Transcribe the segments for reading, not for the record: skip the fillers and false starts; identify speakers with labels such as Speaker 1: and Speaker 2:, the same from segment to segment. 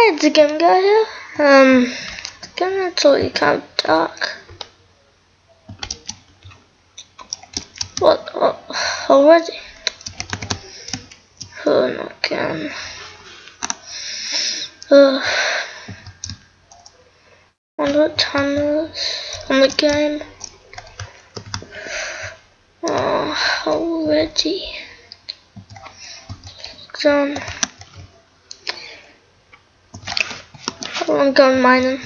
Speaker 1: it's ZeGamingGuy here. It's already kind of dark. What? Already? Oh, not again. Wonder what time it is on the game. Oh, already. Done. I'm going mining.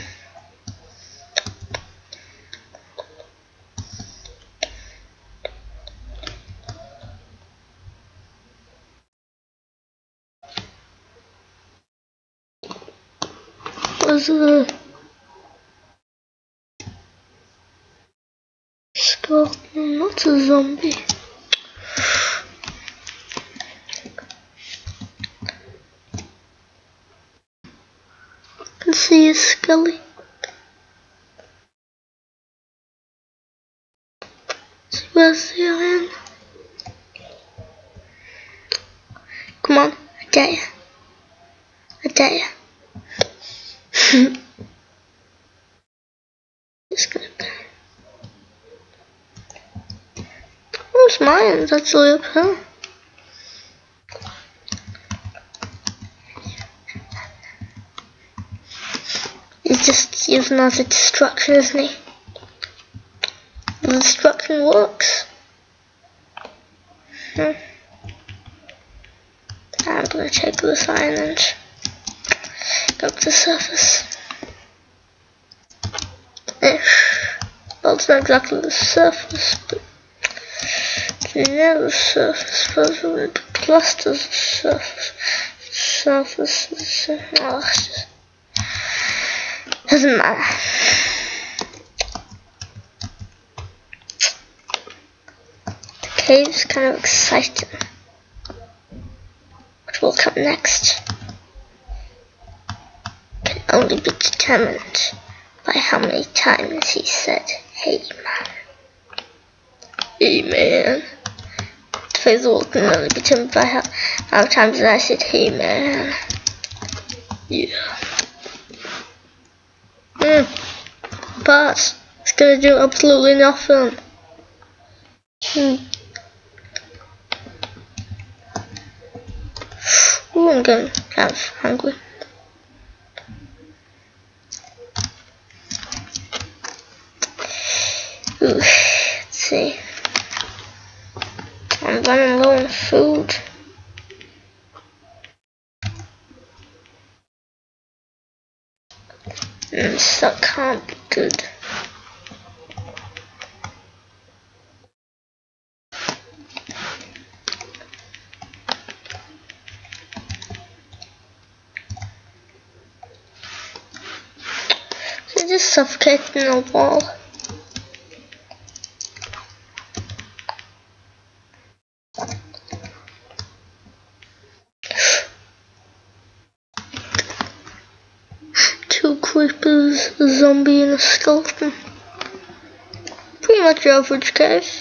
Speaker 1: Where's the skeleton? Not a zombie. I can see a skelly. See, where's the iron? Come on, I dare you. I dare you. Just gonna go. Where's mine? It's actually up here. He's just using as a distraction, isn't he? The distraction works. I'm gonna take this iron and go up to the surface. Well, it's not exactly the surface, but it's near the surface. Probably clusters of surface. Surfaces. Oh, it's just doesn't matter. The cave's kind of exciting. What will come next can only be determined by how many times he said, "Hey man." Hey man. The phase will can only be determined by how many times I said, "Hey man." Yeah. But it's gonna do absolutely nothing. Ooh, I'm getting kind of hungry. Ooh, let's see. I'm running low on food. So that can't be good. So just suffocating a wall. Two creepers, a zombie and a skeleton. Pretty much average case.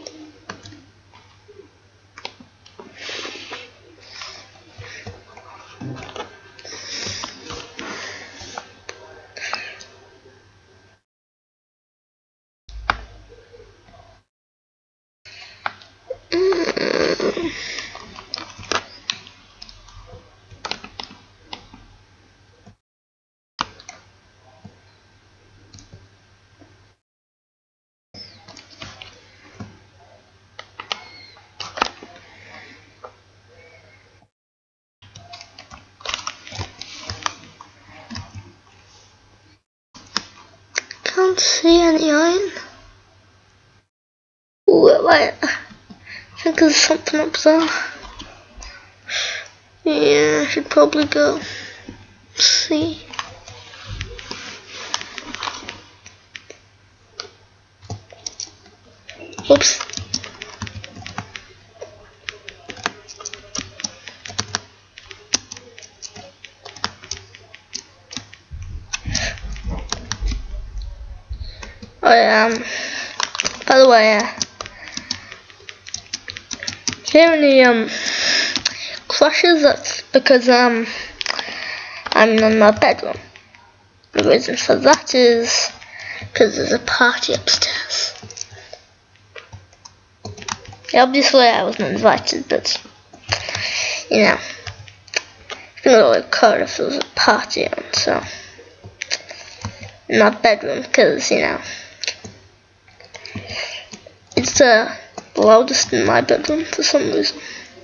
Speaker 1: Can't see any iron. Ooh, wait, I think there's something up there. Yeah, I should probably go see. Oops. By the way, hear any crashes? That's because I'm in my bedroom. The reason for that is because there's a party upstairs. Obviously I wasn't invited, but you know, it's gonna look cool if there was a party on, so in my bedroom, because you know, it's the loudest in my bedroom for some reason.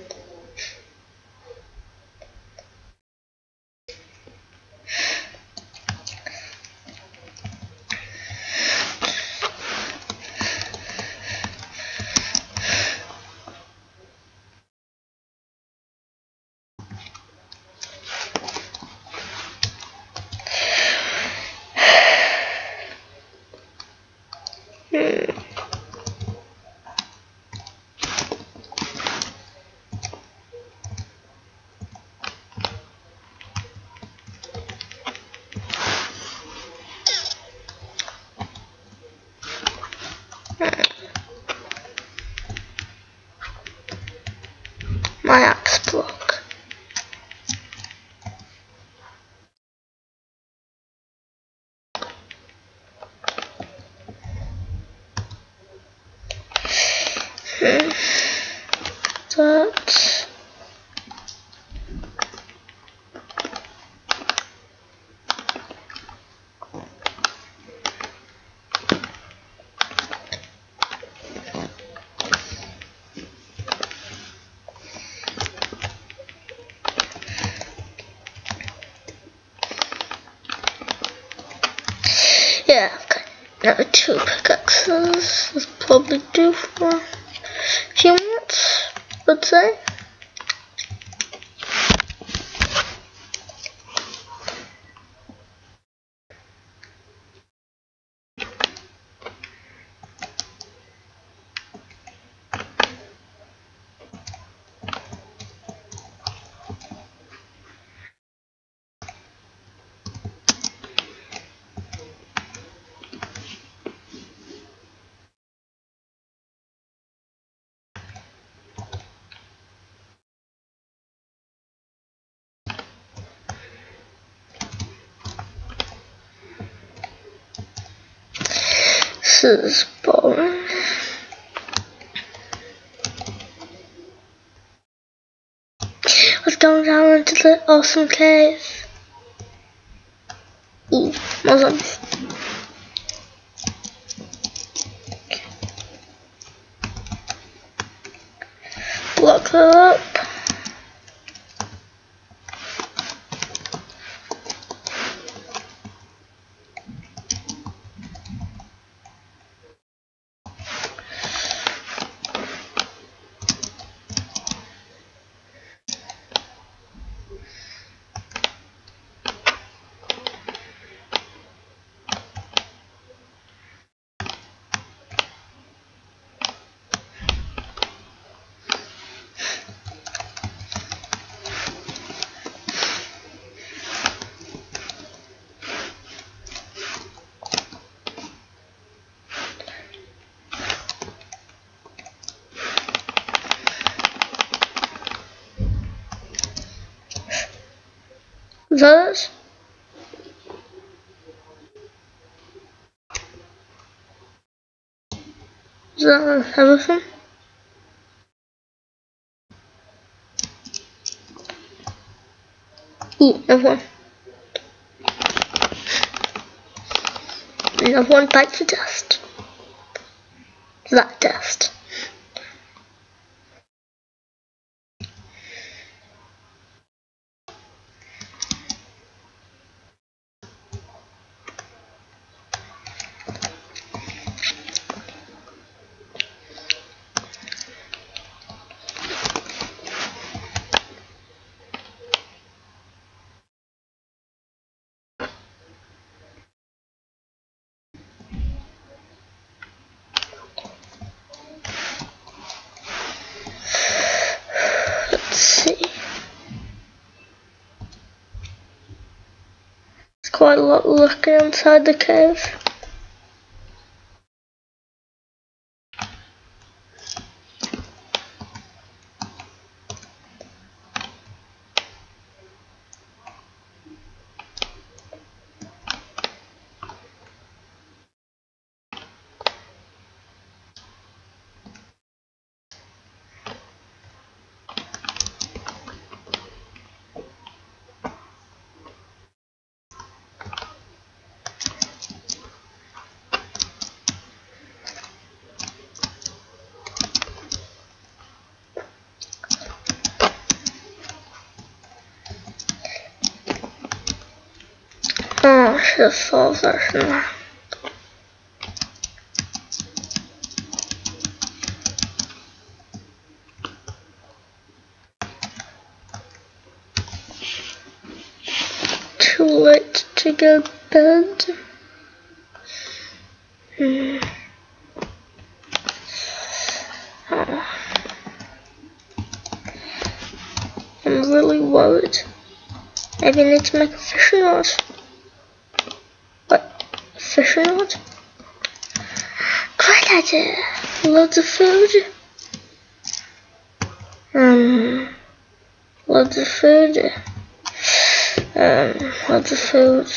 Speaker 1: My axe broke. That. Yeah, I've got another 2 pickaxes. This probably do for a few minutes, let's say. This is boring. Let's go down into the awesome cave. Ooh, more zombies. Block that up. Is that it? Is that everything? Ooh, another one. Another one bites the dust. That dust. Let's see. There's quite a lot lurking inside the cave. Oh, I should have solved that, shouldn't I? Too late to go to bed. Oh. I'm really worried. Maybe I need to make a fishing rod. What? A fishing rod? Great idea! Loads of food. Loads of food. Loads of food.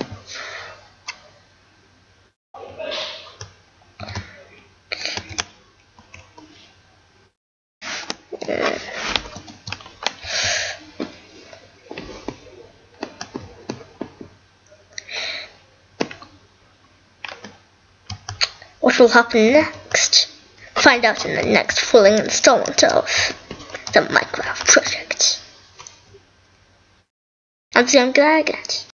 Speaker 1: What will happen next? Find out in the next full installment of the Minecraft project. I'm ZeGamingGuy G'night.